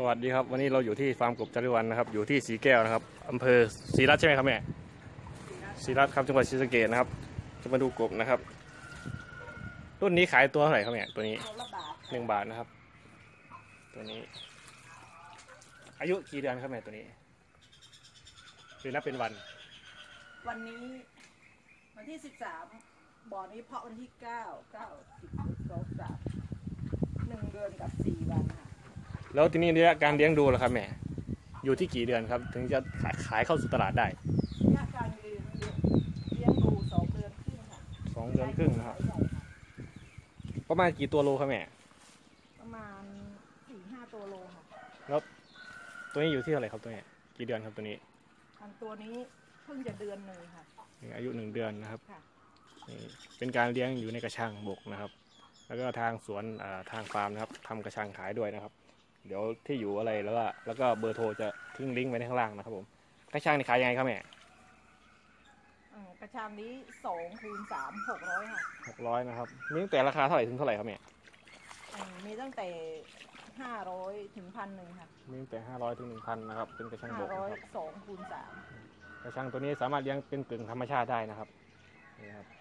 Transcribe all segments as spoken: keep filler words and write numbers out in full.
วัสดีครับวันนี้เราอยู่ที่ฟาร์มกบจารุวรรณนะครับอยู่ที่สีแก้วนะครับอำเภอศรีรัตน์ใช่ไหมครับแม่ศรีรัตน์ครับจังหวัดศรีสะเกษนะครับจะมาดูกบนะครับรุ่นนี้ขายตัวเท่าไหร่ครับแม่ตัวนี้หนึ่งบาทนะครับตัวนี้อายุกี่เดือนครับแม่ตัวนี้หรือนับเป็นวันวันนี้วันที่สิบสามบ่อนี้เพาะวันที่เก้าเก้าสิบสองสามหนึ่งเดือนกับสี่วันค่ะแล้วทีนี้ระยะการเลี้ยงดูล่ะครับแม่อยู่ที่กี่เดือนครับถึงจะขายขายเข้าสู่ตลาดได้ระยะการเลี้ยงเลี้ยงดูสองเดือนครึ่งค่ะสองเดือนครึ่งนะครับประมาณกี่ตัวโลครับแม่ประมาณสี่ห้าตัวโลค่ะแล้วตัวนี้อยู่ที่เท่าไหร่ครับตัวนี้กี่เดือนครับตัวนี้อันตัวนี้เพิ่งจะเดือนหนึ่งค่ะอายุหนึ่งเดือนนะครับนี่เป็นการเลี้ยงอยู่ในกระชังบกนะครับแล้วก็ทางสวนทางฟาร์มนะครับทำกระชังขายด้วยนะครับเดี๋ยวที่อยู่อะไรแล้วก็แล้วก็เบอร์โทรจะทิ้งลิงก์ไว้ในข้างล่างนะครับผมกระชังนี่ขายยังไงครับแม่กระชังนี้สองคูณสามหกร้อยค่ะหกร้อยนะครับมีตั้งแต่ราคาเท่าไหร่ถึงเท่าไหร่ครับแม่มีตั้งแต่ห้าร้อยถึงพันหนึ่งค่ะมีตั้งแต่ห้าร้อยถึงหนึ่งพันนะครับเป็นกระชังบกนะครับสองคูณสามกระชังตัวนี้สามารถเลี้ยงเป็นกึ่งธรรมชาติได้นะครับนี่ครับ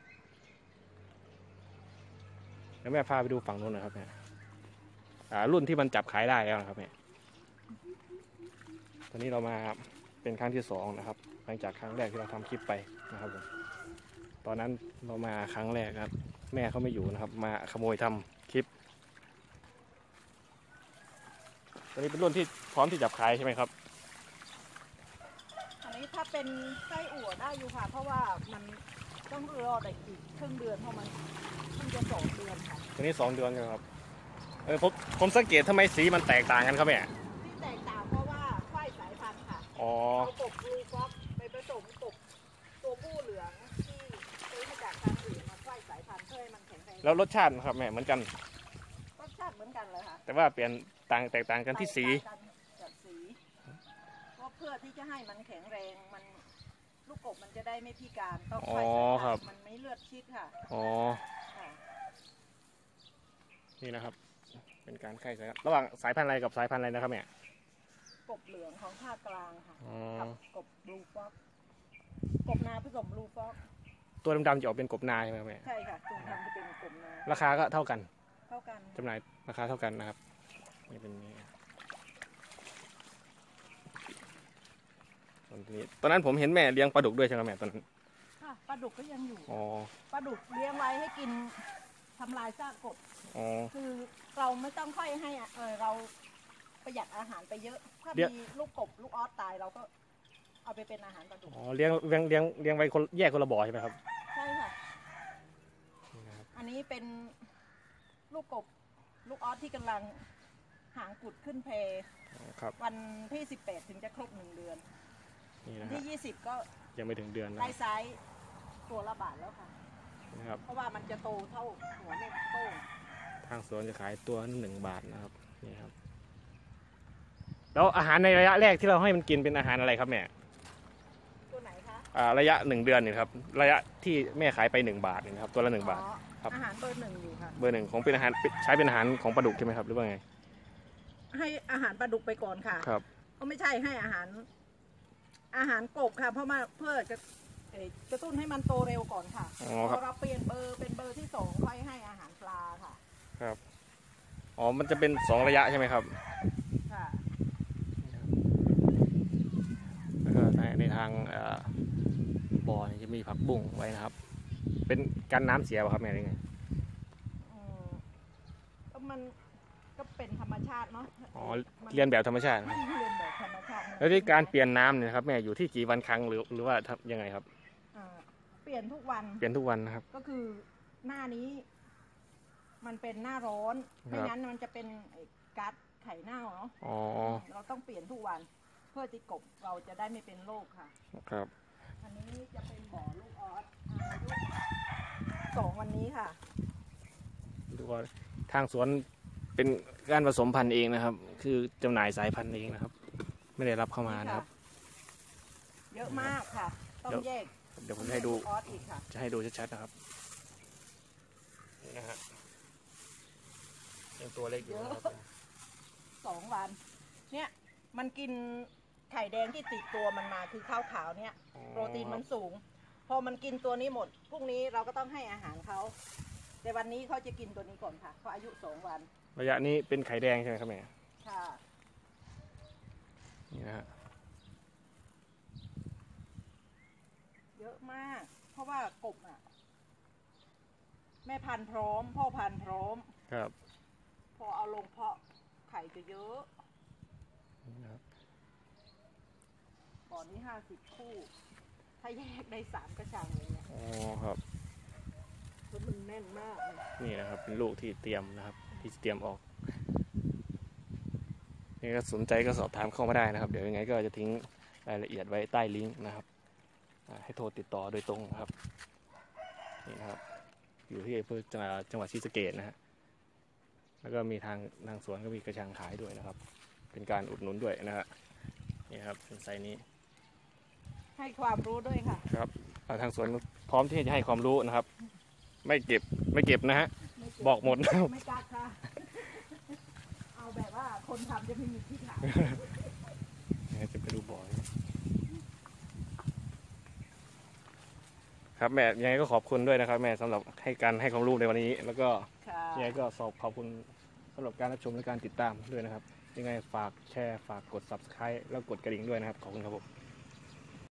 แล้วแม่พาไปดูฝั่งนู้นหน่อยครับแม่รุ่นที่มันจับขายได้แล้วนะครับแม่ตอนนี้เรามาเป็นครั้งที่สองนะครับหลังจากครั้งแรกที่เราทำคลิปไปนะครับผมตอนนั้นเรามาครั้งแรกครับแม่เขาไม่อยู่นะครับมาขโมยทำคลิปตอนนี้เป็นรุ่นที่พร้อมที่จับขายใช่ไหมครับอันนี้ถ้าเป็นไส้อั่วได้อยู่ค่ะเพราะว่ามันต้องรออีกครึ่งเดือนเพราะมันเพิ่งจะสองเดือนค่ะตัวนี้สองเดือนครับเออผมผมสังเกตทำไมสีมันแตกต่างกันครับแม่ที่แตกต่างเพราะว่าควายสายพันธุ์ค่ะอ๋อเอากบลูฟ็อกไปผสมกบตัวผู้เหลืองที่ซื้อมาจากทางอื่นมาควายสายพันธุ์เพื่อให้มันแข็งแรงแล้วรสชาติครับแม่เหมือนกันรสชาติเหมือนกันเลยค่ะแต่ว่าเปลี่ยนต่างแตกต่างกันที่สีกับสีเพราะเพื่อที่จะให้มันแข็งแรงมันลูกกบมันจะได้ไม่พิการต้องควายสายพันธุ์มันไม่เลือดชิดค่ะอ๋อนี่นะครับเป็นการไข่สายระหว่างสายพันธุ์อะไรกับสายพันธุ์อะไรนะครับเนี่ยกบเหลืองของภาคกลางค่ะกับกบบลูฟ็อกกบนาผสมบลูฟ็อกตัวดำๆจะออกเป็นกบนาใช่ไหมครับแม่ใช่ค่ะตัวดำจะเป็นกบนาราคาก็เท่ากันเท่ากันจำหน่ายราคาเท่ากันนะครับนี่เป็นนี้ตอนนี้ตอนนั้นผมเห็นแม่เลี้ยงปลาดุกด้วยใช่ไหมแม่ตอนนั้นค่ะปลาดุกก็ยังอยู่อ๋อปลาดุกเลี้ยงไว้ให้กินทำลายซากกบคือเราไม่ต้องค่อยให้เออเราประหยัดอาหารไปเยอะถ้ามีลูกกบลูกออสตายเราก็เอาไปเป็นอาหารปลาดุกอ๋อเลี้ยงเลี้ยงเลี้ยงเลี้ยงไว้คนแยกคนละบ่อใช่ไหมครับใช่ค่ะอันนี้เป็นลูกกบลูกออสที่กำลังหางกุดขึ้นเพวันที่สิบแปดถึงจะครบหนึ่งเดือนวันที่ยี่สิบก็ยังไม่ถึงเดือนไล่ไซส์ตัวละบาทแล้วค่ะเพราะว่ามันจะโตเท่าหัวเม็ดโตทางสวนจะขายตัวหนึ่งบาทนะครับนี่ครับแล้วอาหารในระยะแรกที่เราให้มันกินเป็นอาหารอะไรครับแม่ตัวไหนคะอ่าระยะหนึ่งเดือนนี่ครับระยะที่แม่ขายไปหนึ่งบาทนี่ครับตัวละหนึ่งบาทครับอาหารเบอร์หนึ่งอยู่ค่ะเบอร์หนึ่งของเป็นอาหารใช้เป็นอาหารของปลาดุกใช่ไหมครับหรือว่าไงให้อาหารปลาดุกไปก่อนค่ะครับก็ไม่ใช่ให้อาหารอาหารกบค่ะเพราะว่าเพื่อจะกระตุ้นให้มันโตเร็วก่อนค่ะพอเราเปลี่ยนเบอร์เป็นเบอร์ที่สองค่อยให้อาหารปลาค่ะครับอ๋อมันจะเป็นสองระยะใช่ไหมครับค่ะแล้วก็ในในทางบ่อนี่จะมีผักบุ้งไว้นะครับเป็นกันน้ำเสียป่ะครับแม่หรือไงก็มันก็เป็นธรรมชาติเนาะอ๋อเรียนแบบธรรมชาติเรียนแบบธรรมชาติแล้วที่การเปลี่ยนน้ำเนี่ยครับแม่อยู่ที่กี่วันครั้งหรือหรือว่ายังไงครับเปลี่ยนทุกวันเปลี่ยนทุกวันนะครับก็คือหน้านี้มันเป็นหน้าร้อนไม่งั้นมันจะเป็นก๊าซไข่เน่าเนาะเราต้องเปลี่ยนทุกวันเพื่อที่กบเราจะได้ไม่เป็นโรคค่ะครับอันนี้จะเป็นบ่อลูกออสอายุสองวันนี้ค่ะดูว่าทางสวนเป็นการผสมพันธุ์เองนะครับคือจำหน่ายสายพันธุ์เองนะครับไม่ได้รับเข้ามานะครับเยอะมากค่ะต้องแยกเดี๋ยวผมให้ดูจะให้ดูชัดๆนะครับนี่นะฮะยังตัวเล็กอยู่นะครับสองวันเนี่ยมันกินไข่แดงที่ติดตัวมันมาคือข้าวขาวเนี่ยโปรตีนมันสูง พอมันกินตัวนี้หมดพรุ่งนี้เราก็ต้องให้อาหารเขาแต่วันนี้เขาจะกินตัวนี้ก่อนค่ะเขาอายุสองวันระยะนี้เป็นไข่แดงใช่ไหมครับแม่ค่ะนี่นะฮะเยอะมากเพราะว่ากบอ่ะแม่พันธุ์พร้อมพ่อพันธุ์พร้อมครับพอเอาลงเพาะไข่จะเยอะบ่อนี้ห้าสิบคู่ถ้าแยกได้สามกระชังเลยเนี่ยอ๋อครับเพราะมันแน่นมากเลยนี่นะครับเป็นลูกที่เตรียมนะครับที่เตรียมออกนี่ก็สนใจก็สอบถามเข้ามาได้นะครับเดี๋ยวยังไงก็จะทิ้งรายละเอียดไว้ใต้ลิงก์นะครับให้โทรติดต่อโดยตรงนะครับนี่นะครับอยู่ที่อำเภอจังหวัดศรีสะเกษนะฮะแล้วก็มีทางทางสวนก็มีกระชังขายด้วยนะครับเป็นการอุดหนุนด้วยนะฮะนี่ครับเป็นไซส์นี้ให้ความรู้ด้วยค่ะครับทางสวนพร้อมที่จะให้ความรู้นะครับไม่เก็บไม่เก็บนะฮะบอกหมดนะครับไม่กัดค่ะเอาแบบว่าคนทำจะไม่มีที่ขายจะไปดูบ่อครับแม่ยังไงก็ขอบคุณด้วยนะครับแม่สำหรับให้การให้ความรู้ในวันนี้แล้วก็ยังไงก็สอบขอบคุณสำหรับการรับชมและการติดตามด้วยนะครับยังไงฝากแชร์ฝากกด ซับสไครบ์ แล้วกดกระดิ่งด้วยนะครับขอบคุณครับผม